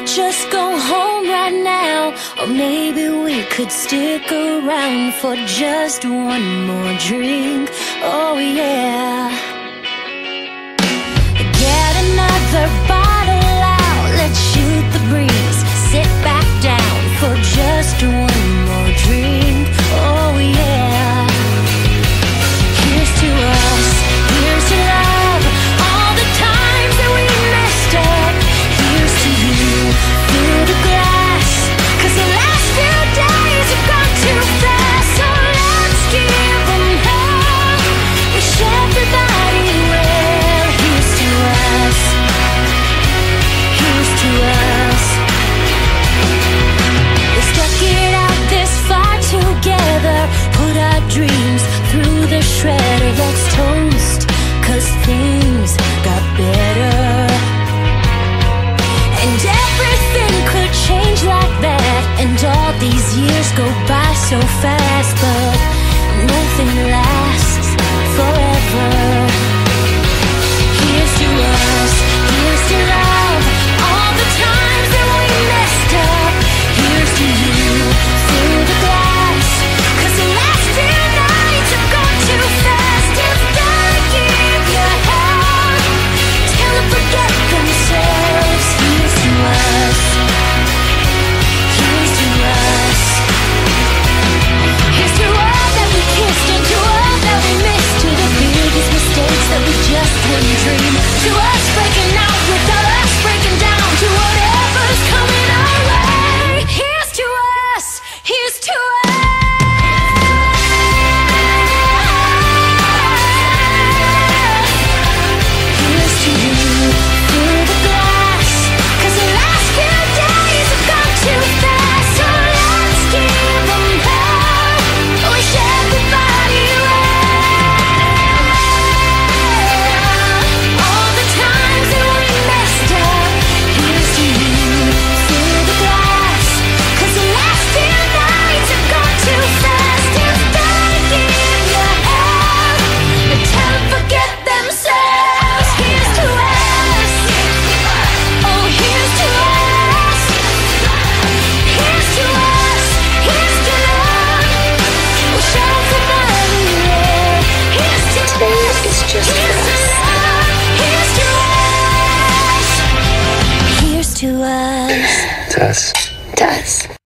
just go home right now, or maybe we could stick around for just one more drink. Oh yeah. Get another bottle out, let's shoot the breeze. Sit back down for just one more drink. Oh yeah. Here's to us, here's to love, all the times that we messed up. Here's to you, through the glass, 'cause the last few days have gone too fast. So let's give them hell, wish everybody well. Here's to us, here's to us. We stuck it out this far together, put our dreams through the shredder. Let's toast, 'cause things got better. And everything could change like that, and all these years go by so fast, but nothing lasts forever. Here's to us, here's to love, all the times that we messed up. Here's to you, through the glass, 'cause the last few nights have gone too fast. If they give you hell, tell them forget themselves. Here's to us, here's to us. Here's to all that we kissed, and to all that we missed, to the biggest mistakes that we just wouldn't dream. To us breaking out without us breaking down, to whatever's coming our way. Here's to us, here's to us. Here's to you, through the glass, 'cause the last few days have gone too fast. So let's give them hell, wish everybody well. All the times that we messed up. Here's to you, through the glass, 'cause the last few nights have gone too fast. If they give you hell, tell them forget themselves. Here's to us, oh here's to us. Here's to us, here's to love, wish everybody well. Here's to Today is just for here's to us. love, here's to us. Here's to us. To us.